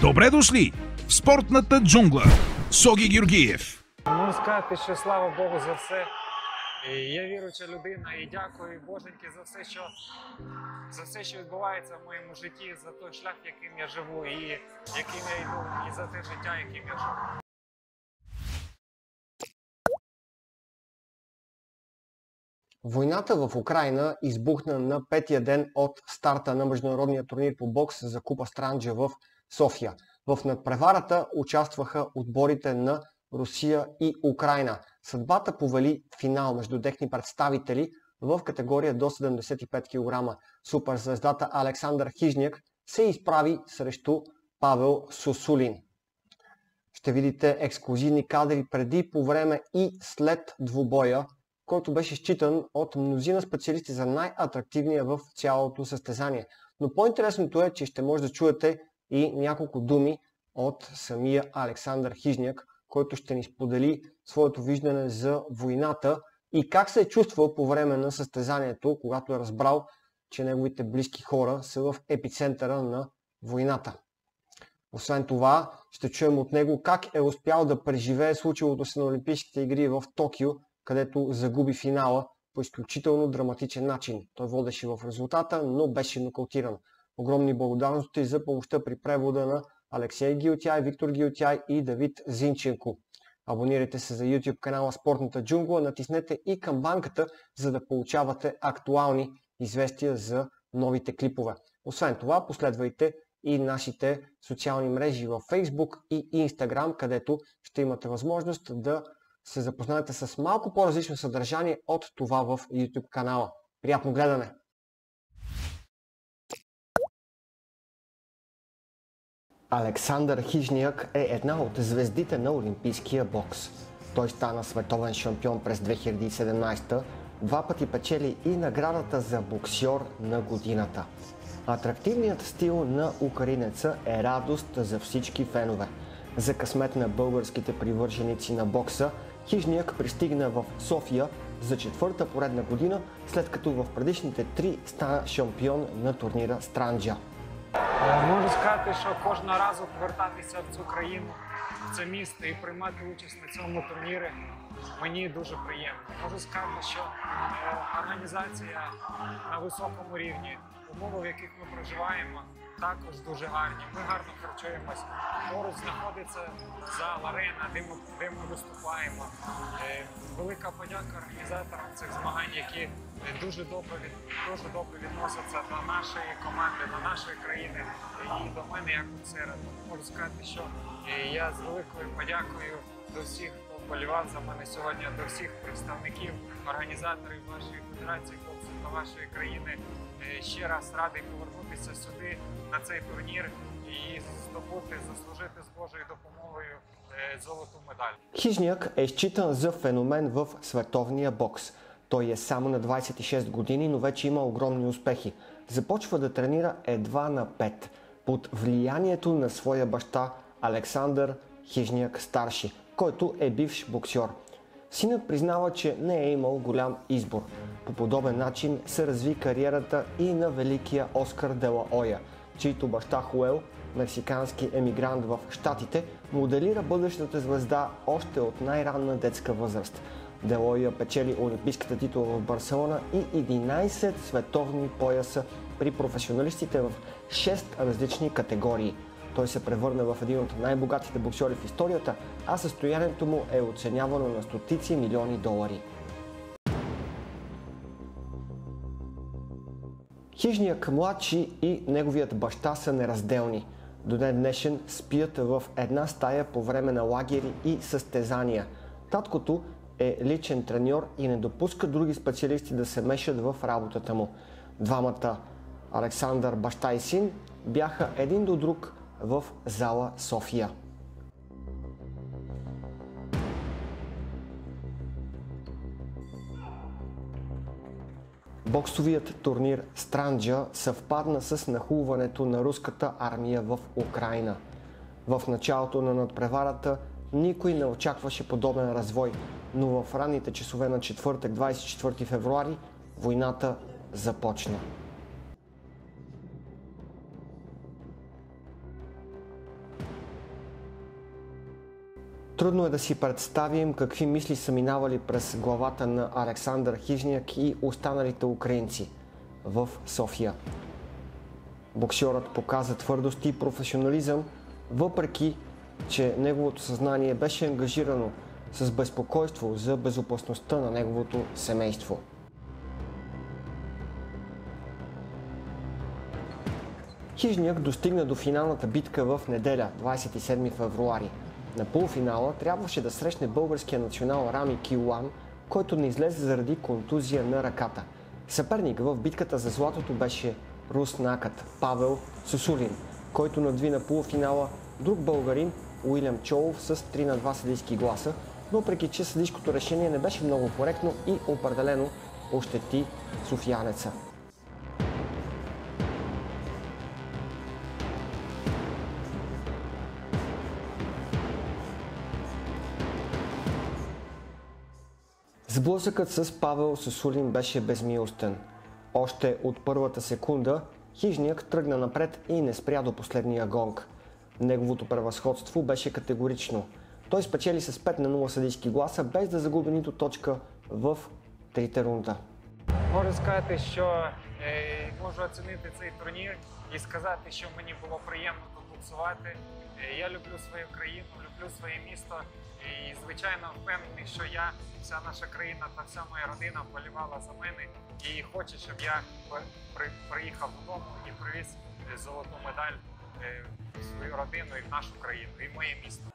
Добре дошли в спортната джунгла с Оги Георгиев. Можу сказати, що слава Богу за все. І я віруюча людина і дякую Боженьки за все, що відбувається в моєму житті, за той шлях, яким я живу, і яким я йду, і за те життя, яким я живу. Войната в Украйна избухна на петия ден от старта на международния турнир по бокс за Купа Странджа в София. В надпреварата участваха отборите на Русия и Украйна. Съдбата повели финал между техни представители в категория до 75 кг. Суперзвездата Александър Хижняк се изправи срещу Павел Сусулин. Ще видите ексклюзивни кадри преди, по време и след двубоя, който беше считан от мнозина специалисти за най-атрактивния в цялото състезание. Но по-интересното е, че ще може да чуете и няколко думи от самия Александър Хижняк, който ще ни сподели своето виждане за войната и как се е чувствал по време на състезанието, когато е разбрал, че неговите близки хора са в епицентъра на войната. Освен това, ще чуем от него как е успял да преживее случилото се на Олимпийските игри в Токио, където загуби финала по изключително драматичен начин. Той водеше в резултата, но беше нокаутиран. Огромни благодарности за помощта при превода на Алексей Гилтяй, Виктор Гилтяй и Давид Зинченко. Абонирайте се за YouTube канала Спортната джунгла, натиснете и камбанката, за да получавате актуални известия за новите клипове. Освен това, последвайте и нашите социални мрежи в Facebook и Instagram, където ще имате възможност да се запознаете с малко по-различно съдържание от това в YouTube канала. Приятно гледане! Александър Хижняк е една от звездите на олимпийския бокс. Той стана световен шампион през 2017, два пъти печели и наградата за боксьор на годината. Атрактивният стил на украинеца е радост за всички фенове. За късмет на българските привърженици на бокса, Хижняк пристигна в София за четвърта поредна година, след като в предишните три стана шампіон на турніра Странджа. Можу сказати, що кожного разу повертатися в цю країну, в це місто і приймати участь на цьому турнірі мені дуже приємно. Можу сказати, що організація на високому рівні, умови, в яких ми проживаємо, також дуже гарні. Ми гарно харчуємося. Поруч знаходиться зал, арена, де ми виступаємо. Велика подяка організаторам цих змагань, які дуже добре відносяться до нашої команди, до нашої країни і до мене як боксера. Можу сказати, що я з великою подякою до всіх, хто вболівав за мене сьогодні, до всіх представників, організаторів вашої федерації боксу та вашої країни. Ще раз радий повернутися сюди, на цей турнір і заслужити з Божою допомогою золоту медаль. Хижняк е считан за феномен в световния бокс. Той е само на 26 години, но вече има огромни успехи. Започва да тренира едва на 5, под влиянието на своя баща Александър Хижняк старши, който е бивш боксьор. Синът признава, че не е имал голям избор. По подобен начин се разви кариерата и на великия Оскар де ла Оя, чийто баща Хуел, мексикански емигрант в Щатите, моделира бъдещата звезда още от най-ранна детска възраст. Де ла Оя печели олимпийската титла в Барселона и 11 световни пояса при професионалистите в 6 различни категории. Той се превърна в един от най-богатите боксьори в историята, а състоянието му е оценявано на стотици милиони долари. Хижняк младши и неговият баща са неразделни. До ден днешен спият в една стая по време на лагери и състезания. Таткото е личен треньор и не допуска други специалисти да се мешат в работата му. Двамата, Александър баща и син, бяха един до друг в зала София. Боксовият турнир Странджа съвпадна с нахлуването на руската армия в Украйна. В началото на надпреварата никой не очакваше подобен развой, но в ранните часове на четвъртък, 24 февруари, войната започна. Трудно е да си представим какви мисли са минавали през главата на Александър Хижняк и останалите украинци в София. Боксьорът показа твърдост и професионализъм, въпреки че неговото съзнание беше ангажирано с безпокойство за безопасността на неговото семейство. Хижняк достигна до финалната битка в неделя, 27 февруари. На полуфинала трябваше да срещне българския национал Рами Килуан, който не излезе заради контузия на ръката. Съперник в битката за златото беше руснакът Павел Сусулин, който надвина полуфинала друг българин Уилям Чолов с 3-2 съдийски гласа, въпреки че съдийското решение не беше много коректно и определено ощети софиянеца. Сблъсъкът с Павел Сусулин беше безмилостен. Още от първата секунда Хижняк тръгна напред и не спря до последния гонг. Неговото превъзходство беше категорично. Той спечели с 5-0 съдийски гласа, без да загуби нито точка в трите рунда. Можу сказати, що можу оцінити цей турнір і сказати, що мені було приємно тут боксувати. Я люблю свою країну, люблю своє місто і, звичайно, впевнений, що я, вся наша країна та вся моя родина вболівала за мене і хоче, щоб я приїхав додому і привіз золоту медаль в свою родину і в нашу країну, і в моє місто.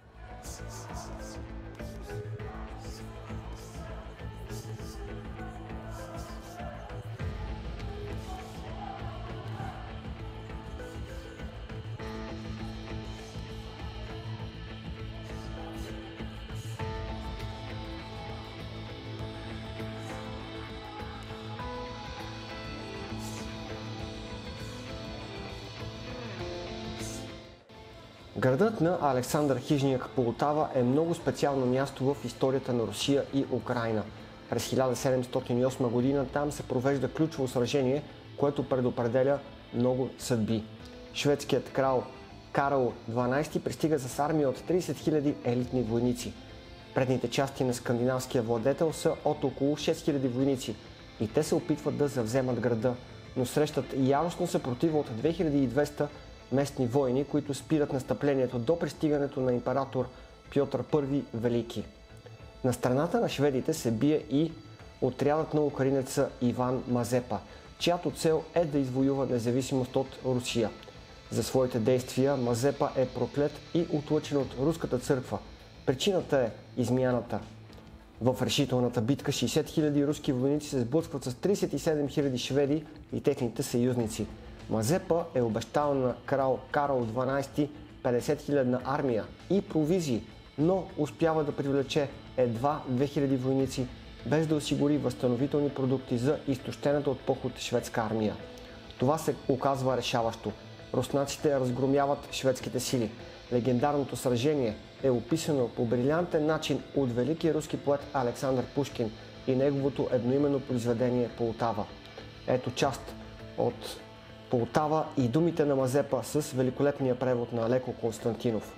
Градът на Александър Хижняк Полтава е много специално място в историята на Русия и Украйна. През 1708 година там се провежда ключово сражение, което предопределя много съдби. Шведският крал Карл XII пристига с армия от 30 000 елитни войници. Предните части на скандинавския владетел са от около 6000 войници и те се опитват да завземат града, но срещат яростна съпротива от 2200 местни войни, които спират настъплението до пристигането на император Пьотър I Велики. На страната на шведите се бие и отрядът на украинеца Иван Мазепа, чиято цел е да извоюва независимост от Русия. За своите действия Мазепа е проклет и отлъчен от руската църква. Причината е измяната. В решителната битка 60 000 руски войници се сблъскват с 37 000 шведи и техните съюзници. Мазепа е обещал на крал Карл XII 50 000 армия и провизии, но успява да привлече едва 2000 войници, без да осигури възстановителни продукти за изтощената от поход шведска армия. Това се оказва решаващо. Руснаците разгромяват шведските сили. Легендарното сражение е описано по брилянтен начин от великия руски поет Александър Пушкин и неговото едноименно произведение Полтава. Ето част от Полтава и думите на Мазепа с великолепния превод на Леко Константинов.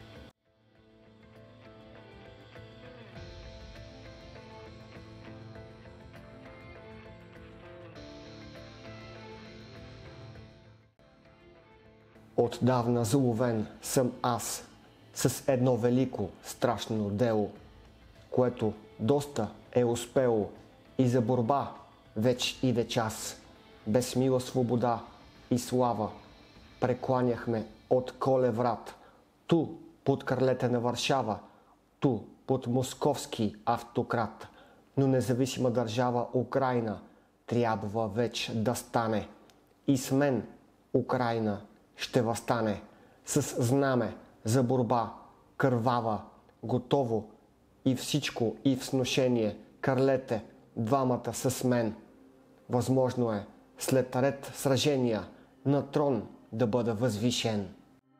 Отдавна заловен съм аз с едно велико, страшно дело, което доста е успело и за борба веч иде час. Без мила свобода и слава прекланяхме от Колеврат, ту под крилете на Варшава, ту под московски автократ, но независима държава Украйна трябва вече да стане. И с мен Украйна ще възстане с знаме за борба, кървава, готово и всичко и в сношение, кърлете двамата с мен. Възможно е след ред сражения на трон да бъда възвишен.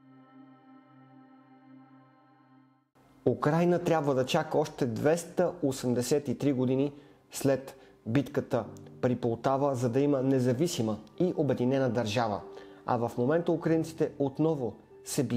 Украйна трябва да чака още 283 години след битката при Полтава, за да има независима и обединена държава. А в момента украинците отново се бият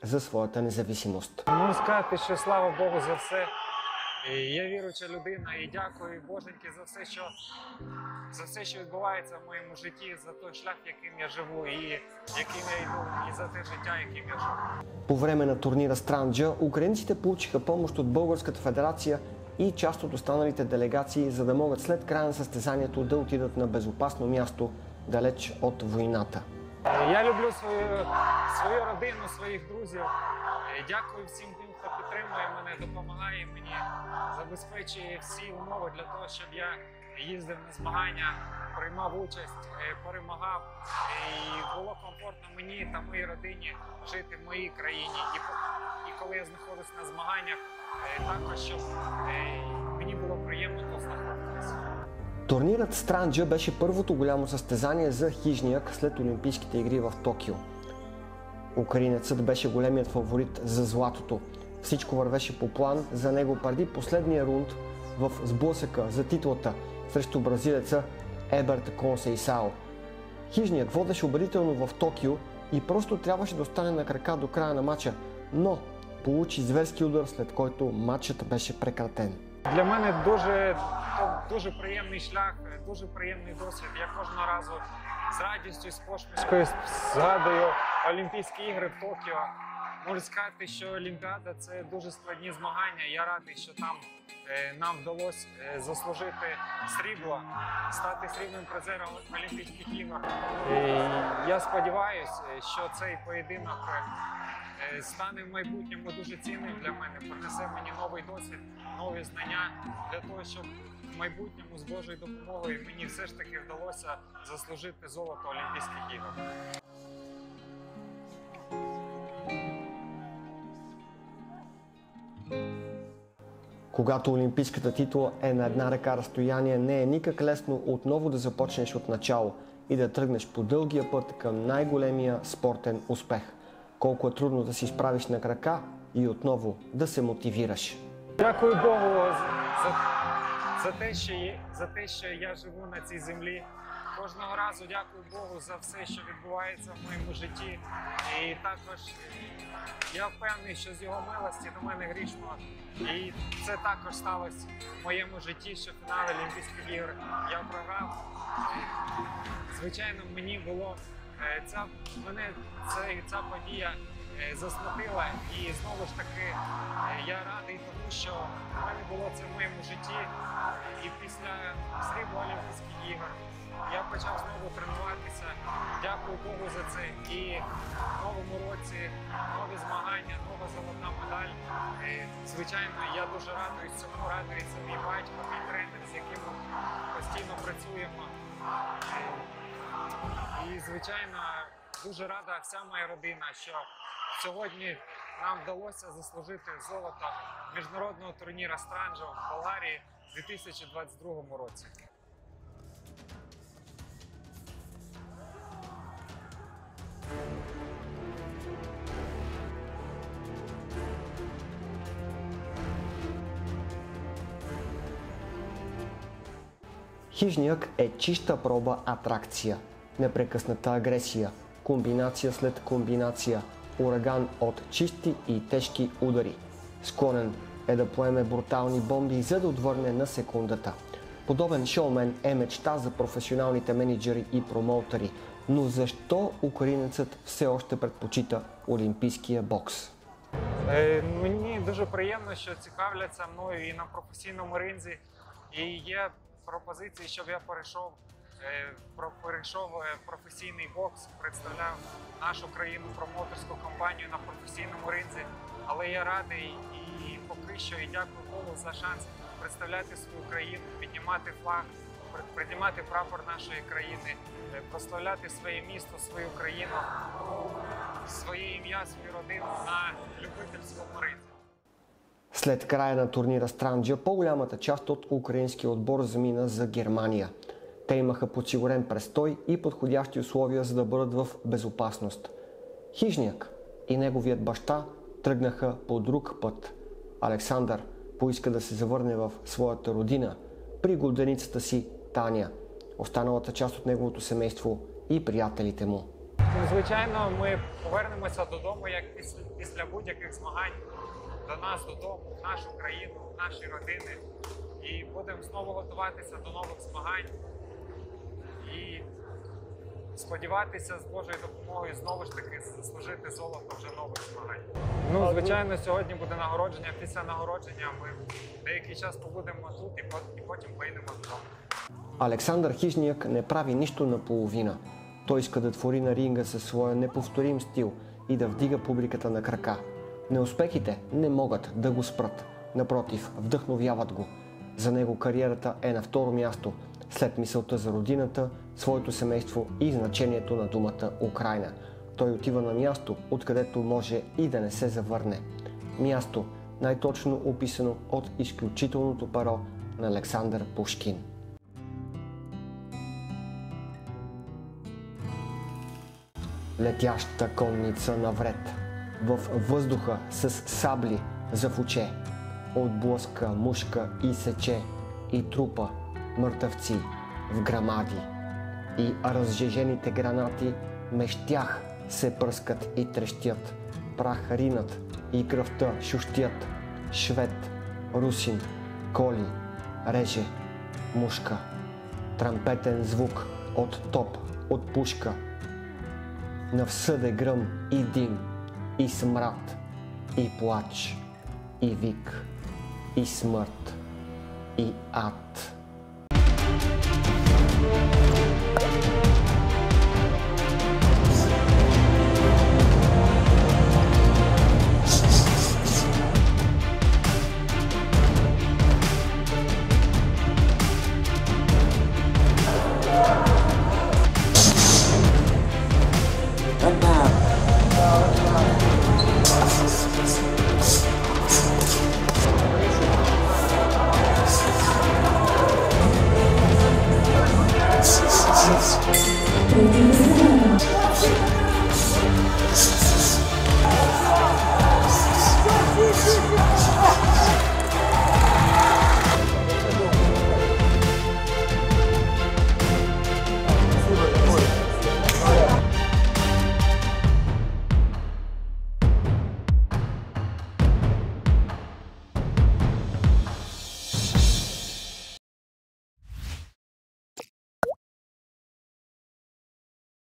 за своята независимост. Можу сказати, що слава Богу за все. І я віруюча людина і дякую Боженьки за все, що відбувається в моєму житті, за той шлях, яким я живу, і яким я йду, і за те життя, яким я живу. По време на турнира Странджа, украинците получиха помощ от Българската федерация и част от останалите делегации, за да могат след края на състезанието да отидат на безопасно място, далеч от войната. Я люблю свою родину, своїх друзів. Дякую всім тим, хто підтримує мене, допомагає мені, забезпечує всі умови для того, щоб я їздив на змагання, приймав участь, перемагав. І було комфортно мені та моїй родині жити в моїй країні. І коли я знаходжусь на змаганнях, також щоб мені було приємно тут знаходитися. Турнирът Странджа беше първото голямо състезание за Хижняк след Олимпийските игри в Токио. Украинецът беше големият фаворит за златото. Всичко вървеше по план за него преди последния рунд в сблъсъка за титлата срещу бразилеца Еберт Консейсао. Хижняк водеше убедително в Токио и просто трябваше да остане на крака до края на матча, но получи зверски удар, след който матчът беше прекратен. Для мене дуже приємний шлях, дуже приємний досвід. Я кожного разу з радістю і з посмішкою згадую Олімпійські ігри в Токіо. Можу сказати, що Олімпіада – це дуже складні змагання. Я радий, що там нам вдалося заслужити срібло, стати срібним призером Олімпійських ігор. Я сподіваюся, що цей поєдинок стане в майбутньому дуже цінним для мене, принесе мені новий досвід, нові знання для того, щоб в майбутньому з Божою допомогою мені все ж таки вдалося заслужити золото Олімпійських ігор. Когато олимпийската титла е на една ръка разстояние, не е никак лесно отново да започнеш от начало и да тръгнеш по дългия път към най-големия спортен успех. Колко е трудно да се изправиш на крака и отново да се мотивираш. Дякую Богу за те, що я живу на цій землі. Кожного разу дякую Богу за все, що відбувається в моєму житті. І також я впевнений, що з його милості до мене грішно. І це також сталося в моєму житті, що фінал Олімпійських ігор я програв. Звичайно, мене ця подія засмутила, і знову ж таки я радий тому, що в мене було це в моєму житті. І після срібла Олімпійських ігор я почав знову тренуватися. Дякую Богу за це. І в новому році нові змагання, нова золота медаль. Звичайно, я дуже радуюсь цьому, радується мій батько, мій тренер, з яким ми постійно працюємо. І, звичайно, дуже рада вся моя родина, що сьогодні нам вдалося заслужити золото міжнародного турніру Странджа в Болгарії у 2022 році. Хижняк е чиста проба атракция, непрекъсната агресия, комбинация след комбинация, ураган от чисти и тежки удари. Склонен е да поеме брутални бомби, за да отвърне на секундата. Подобен шоумен е мечта за професионалните менеджери и промоутери, но защо українецът все още предпочита олімпійськия бокс? Мені дуже приємно, що цікавляться мною і на професійному ринзі. І є пропозиції, щоб я перейшов професійний бокс, представляв нашу країну, промоутерську компанію на професійному ринзі. Але я радий і поки що і дякую Богу за шанс представляти свою країну, піднімати флаг, піднімати прапор нашої країни, прославляти своє місто, свою країну, своє ім'я, свою родину на любительському ринзі. След края на турнира Странджа, по-голямата част от украинския отбор замина за Германия. Те имаха подсигурен престой и подходящи условия, за да бъдат в безопасност. Хижняк и неговият баща тръгнаха по друг път. Александър поиска да се завърне в своята родина, при годеницата си Таня, останалата част от неговото семейство и приятелите му. Ну, звичайно, ми повернемося додому, як після будь-яких змагань, до нас додому, в нашу країну, в наші родини. І будемо знову готуватися до нових змагань. І сподіватися з Божою допомогою знову ж таки заслужити золото вже нових змагань. Ну, звичайно, сьогодні буде нагородження. Після нагородження ми деякий час побудемо тут і потім поїдемо додому. Александър Хищняк не прави нищо наполовина. Той иска да твори на ринга със своя неповторим стил и да вдига публиката на крака. Неуспехите не могат да го спрат. Напротив, вдъхновяват го. За него кариерата е на второ място, след мисълта за родината, своето семейство и значението на думата Украйна. Той отива на място, откъдето може и да не се завърне. Място, най-точно описано от изключителното перо на Александър Пушкин. Летяща конница навред, във въздуха с сабли за в оче, отблъска мушка и сече, и трупа мъртъвци в грамади, и разжежените гранати меж тях се пръскат и трещят, прах ринат и кръвта шущят, швед, русин, коли, реже, мушка, трампетен звук от топ, от пушка, навсъде гръм и дим, и смрад, и плач, и вик, и смърт, и ад.